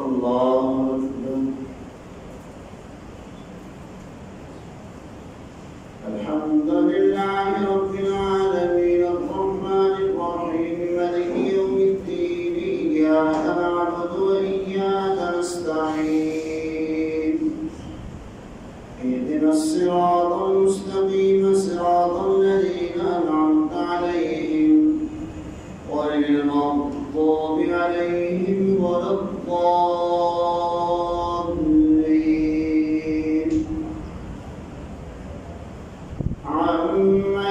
الله أكبر. الحمد لله رب العالمين الرحمن الرحيم مالك يوم الدين إياك نعبد وإياك نستعين اهدنا الصراط المستقيم صراط الذين أنعمت عليهم غير المغضوب عليهم ولا الضالين. عما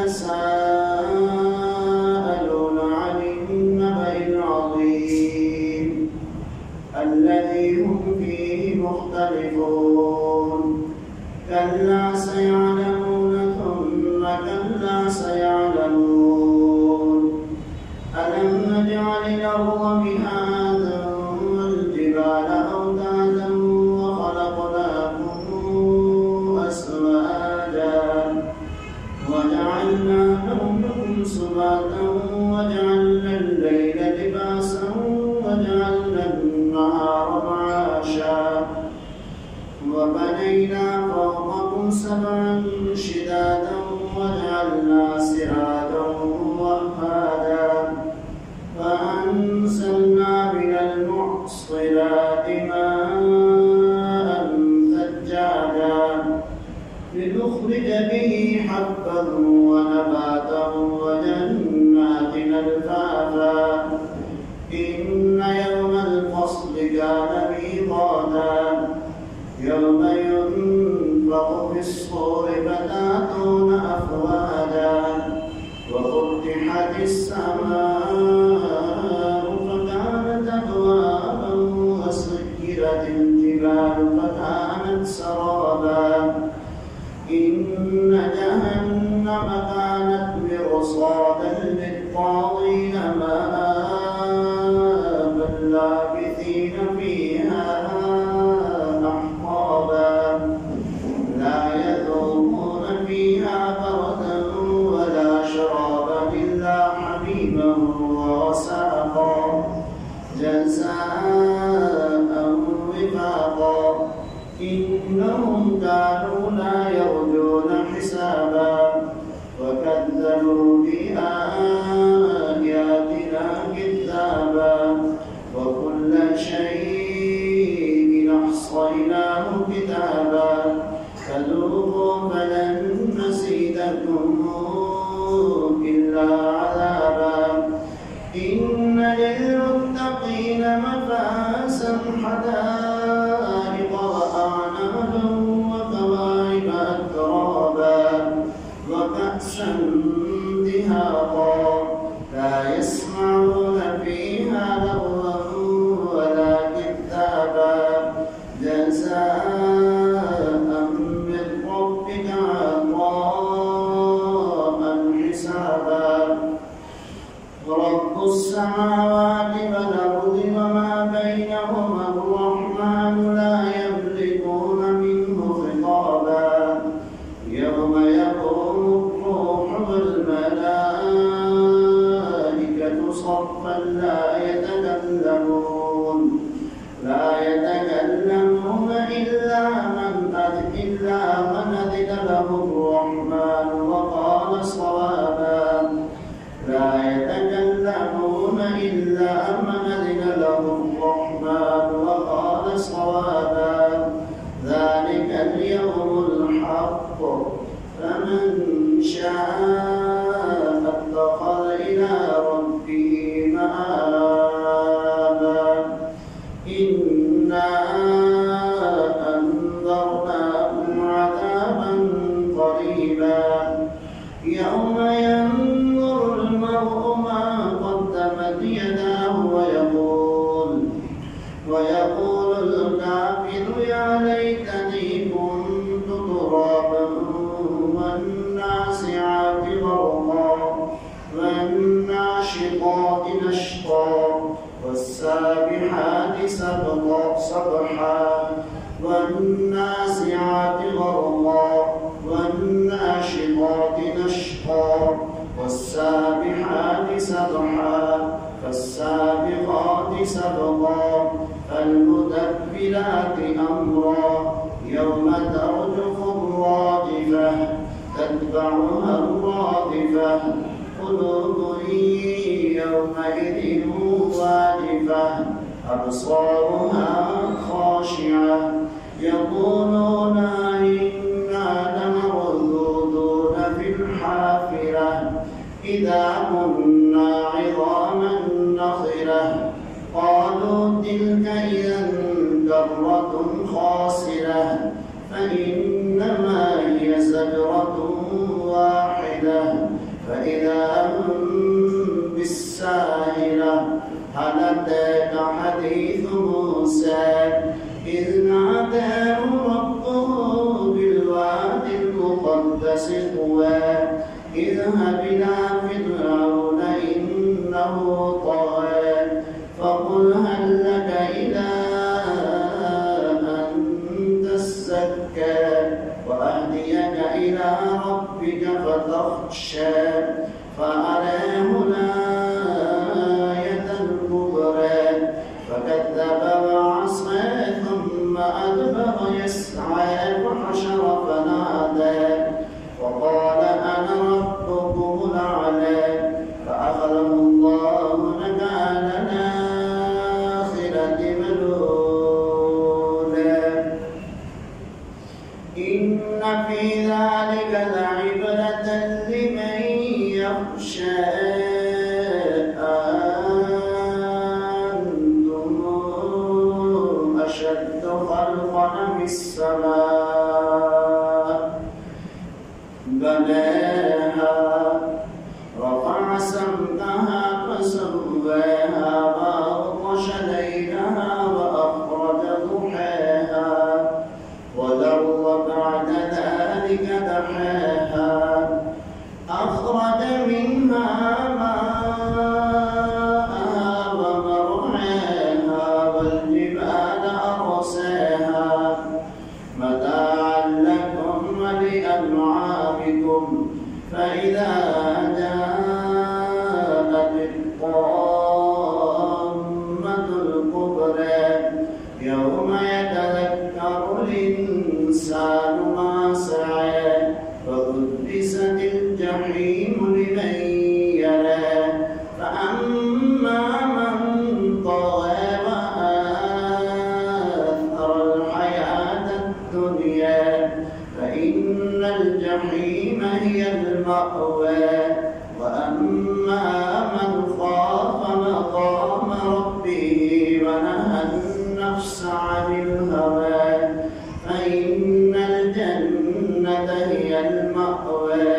يتساءلون عن النبأ العظيم الذي هم فيه مختلفون كلا سيعلمون ثم كلا سيعلمون ألم نجعل الأرض مهادا والجبال أوتادا وخلقناكم أزواجا وجعلنا نومكم سباتا وجعلنا الليل لباسا وجعلنا النهار معاشا وبنينا فوقكم سبعا شدادا وجعلنا سراجا وهاجا فأنزلنا من المعصرات ماء ثجاجا لنخرج به حبا ونباتا وجنات ألفافا إن يوم الفصل كان ميقاتا يوم ينفخ في الصور فتأتون أفواجا وفتحت السماء فكانت أبوابا وسيرت الجبال فكانت سرابا إن جهنم كانت مرصادا للطاغين مآبا لابثين فيها أحقابا لا يذوقون فيها بردا ولا شرابا إلا حميما وغساقا جزاء وفاقا إنهم كانوا لا يرجون حسابا وكذبوا بآياتنا كذابا وكل شيء أحصيناه كتابا فذوقوا فلن نزيدكم إلا عذابا إن للمتقين مفازا حدائق وأعنابا وكواعب أترابا وكأسا دهاقا لا يسمعون فيها لغوا ولا كذابا جزاء من ربك عطاء حسابا رب السماوات والأرض وما بينهما الرحمن لا يملكون منه خطابا يوم يقوم الروح والملائكة صفا لا يتكلمون إلا من أذن له الرحمن وقال صوابا لا يتكلمون إلا من أذن له الرحمن وقال صوابا ذلك اليوم الحق فمن شاء اتخذ إلى ربه مآبا إنا أنذرناكم عذابا قريبا يوم ينظر المرء ما قدمت يداه ويقول الكافر يا ليتني كنت ترابا والنازعات غرقا والناشطات نشطا والسابحات سبحا والنازعات غرقا والناشطات نشطا والسابحات سبحا فالسابقات سبقا فالمدبرات أمرا يوم ترجف الراجفة تتبعها الرادفة قلوب يومئذ واجفة أبصارها خاشعة يقولون إنا لمردودون في الحافرة إذا كنا عظاما نخرة قالوا تلك إذا كرة خاسرة فإنما هي زجرة واحدة فإذا هم بالساهرة هل أتاك حديث موسى إذ ناداه ربه بالواد المقدس طوى اذهب إلى فرعون إنه طغى فقل هل لك إلى أن تزكى وأهديك إلى ربك فتخشى فأراه الآية الكبرى فكذب وعصى ثم أدبر يسعى وحشر فنادى وقال أنا ربكم الأعلى فأخذه الله نكال الآخرة والأولى إن في ذلك لعبرة لمن يخشى أنتم أشد خلقا من السماء بناها رفع سمكها فسواها وأغطش ليلها وأخرج ضحاها والأرض بعد ذلك دحاها أخرج منها ماءها ومرعاها والجبال أرساها متاعا لكم ولأنعامكم فإذا جاءت الطامة الكبرى يوم يتذكر الإنسان ما سعى وبرزت الجحيم لمن يرى فأما من طغى وآثر الحياة الدنيا فإن الجحيم هي المأوى وأما من خاف مقام ربه ونهى النفس عن الهوى فإن الجنة هي المأوى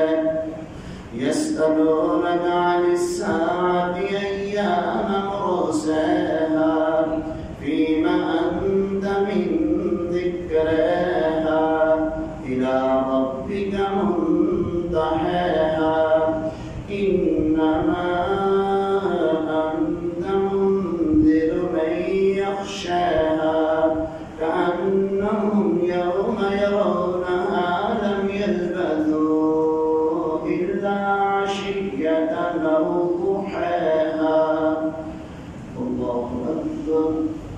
يسألونك عن الساعة أيان مرساها فيما أنت من ذكراها إلى ربك منتهاها إنما أنت منذر من يخشاها كأنهم يوم يرونها لم يلبثوا إلا عشية أو ضحاها الله أكبر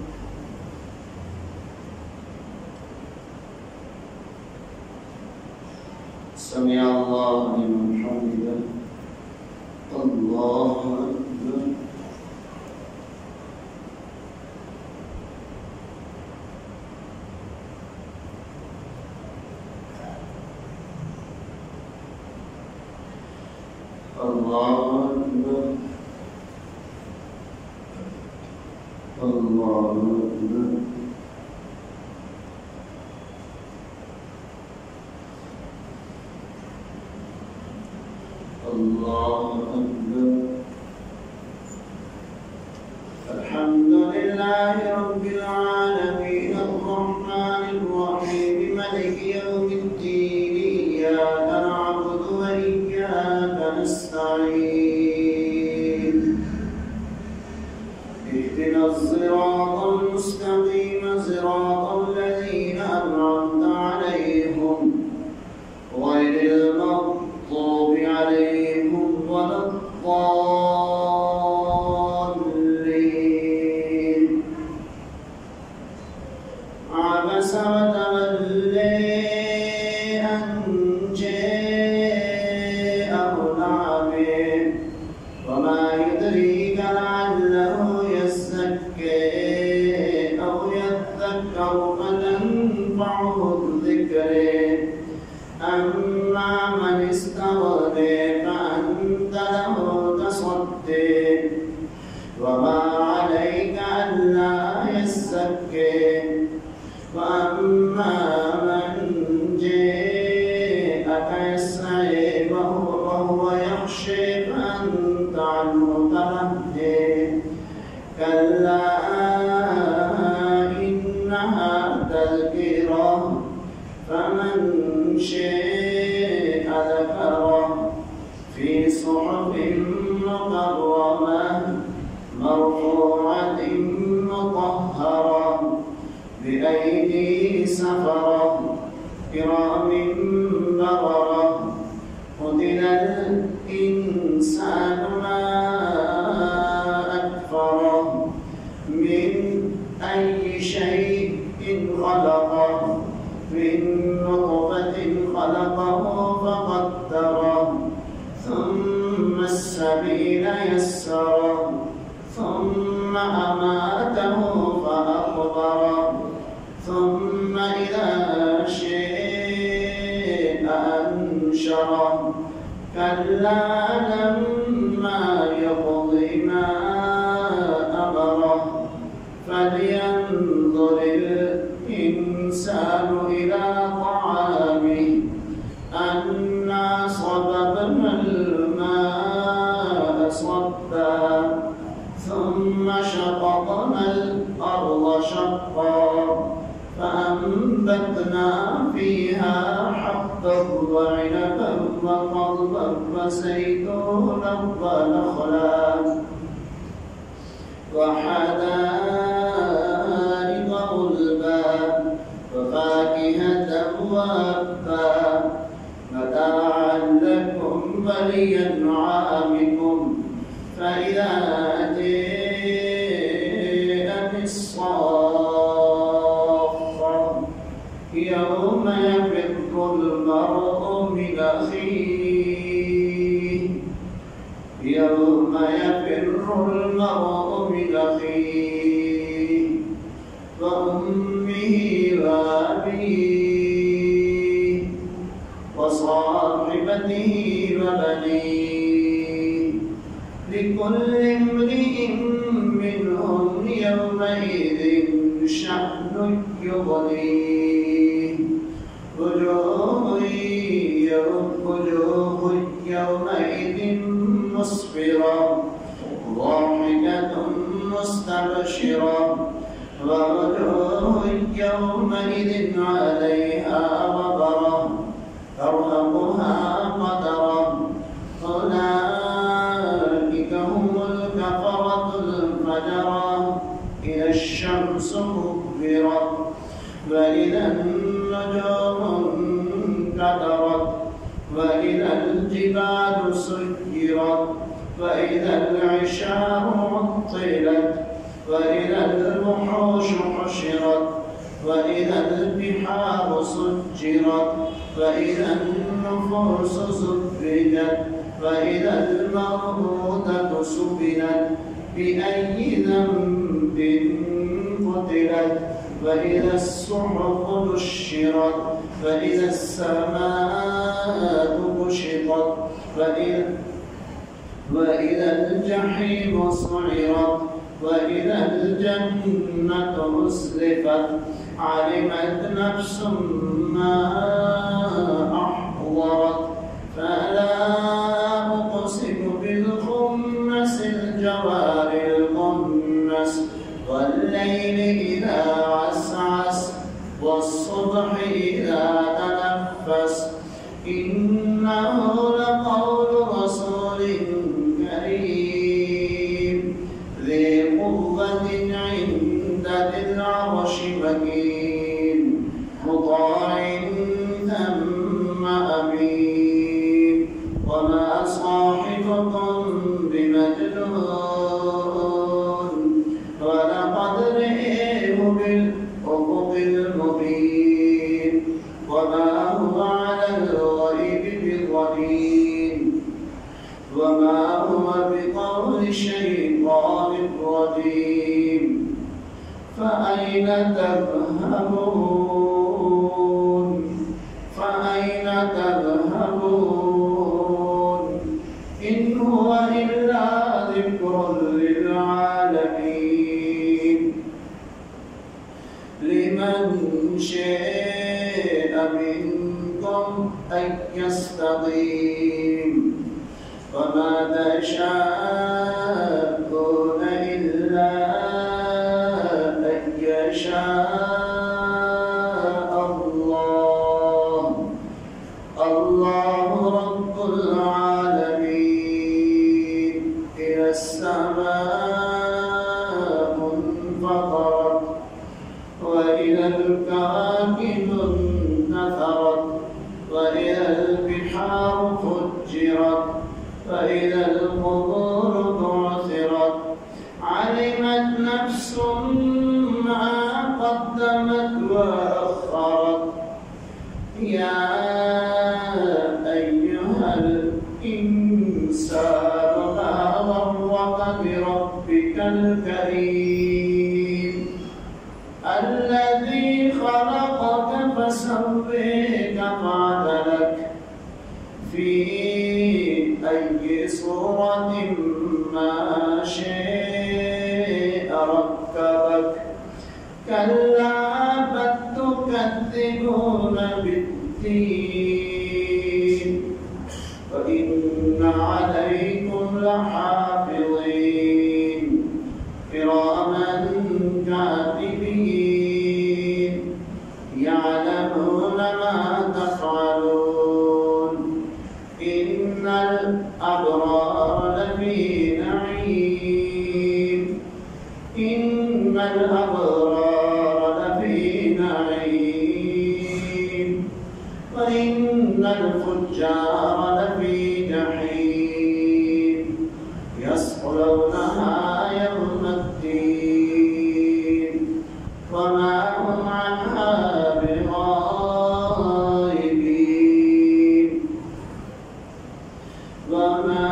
سمع الله لمن حمده الله أكبر الله أكبر الله أكبر الله أكبر الحمد لله رب العالمين الرحمن الرحيم مالك يوم الدين إياك نعبد وإياك نستعين اهدنا الصراط المستقيم صراط الذين أنعمت عليهم غير المغضوب عليهم ولا الضالين يزكي وأما من جاءك يسعى وهو يخشى فأنت عنه تلهي كلا إنها تذكرة فمن شاء ذكره في صحف مكرمة مرفوعة مطهرة بأيدي سفرة كرام بررة قتل الإنسان ما أكفره من أي شيء خلقه من نطفة خلقه فقدره ثم السبيل يسره ثم أماته فأقبره ثم إذا شاء أنشره كلا لما يقض ما أمره فلينظر الإنسان إلى طعامه أنا صببنا الماء صبا ثم شققنا الأرض شقا فأنبتنا فيها حبا وعنبا وقضبا وزيتونا ونخلا وحدائق غلبا وفاكهة وأبا متاعا لكم ولأنعامكم فإذا جاءت الصاخة يوم يفر المرء من أخيه يوم يفر المرء من أخيه وأمه وأبيه وصاحبته وبنيه لكل امرئ منهم يومئذ شأن يغنيه وجوه يومئذ مسفرة ضاحكة مستبشرة ووجوه يومئذ عليها غبرة ترهقها قترة أولئك هم الكفرة الفجرة إذا الشمس كبرت وإذا النجوم انكدرت وإذا الجبال سيرت وإذا العشار عطلت وإذا الوحوش حشرت وإذا البحار سجرت وإذا النفوس زوجت وإذا الموءودة سئلت بأي ذنب قتلت وإذا الصحف نشرت وإذا السماء كشطت وإذا الجحيم سعرت وإذا الجنة أزلفت علمت نفس ما أحضرت فلا أقسم بالخنس الجوار الخنس والليل إذا عسعس والصبح إذا تنفس إنه لقول رسول كريم ذي قوة عند ذي العرش مكين مطاع ثم أمين وما صاحبكم بمجنون ولقد رئيه بالأفق المبين وما هو على الغيب بضنين وما هو بقول شيطان رجيم فأين تذهبون فأين تذهبون إن هو إلا ذكر للعالمين شاء منكم أن يستقيم وما تشاءون إلا أن يشاء الله رب العالمين. إذا السماء انفطرت وإذا الكواكب انتثرت وإذا البحار فجرت وإذا القبور بعثرت علمت نفس ما قدمت وأخرت. يا أيها الإنسان ما غرك بربك الكريم الذي خلقك فسويك فعدلك في أي صورة ما شاء ركبك. كلا بل تكذبون بالدين وإن عليكم لحافظين كراما كاتبين يعلمون ما تفعلون. إن الأبرار لفي نعيم وإن الفجار لفي جحيم يصلونها يوم الدين وما هم عنها بغائبين. وما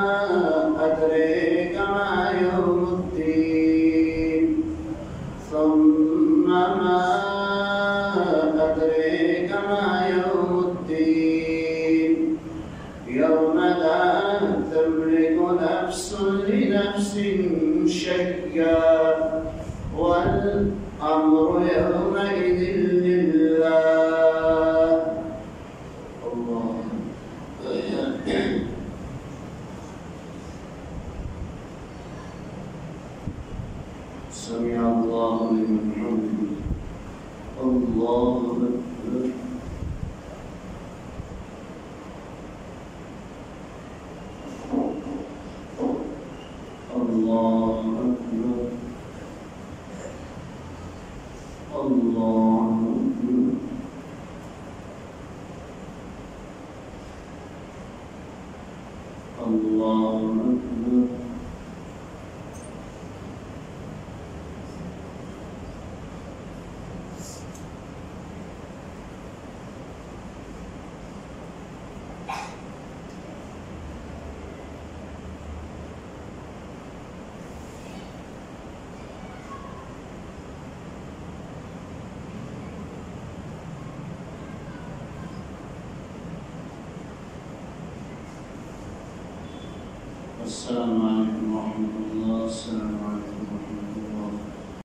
أدريك ما يوم الدين ثم ما أدريك ما يوم الدين يوم لا تملك نفس لنفس شيئا والأمر يومئذ لله. الله سمع الله لمن حمده. الله أكبر. الله أكبر. الله أكبر. الله أكبر. السلام عليكم ورحمة الله. السلام عليكم ورحمة الله.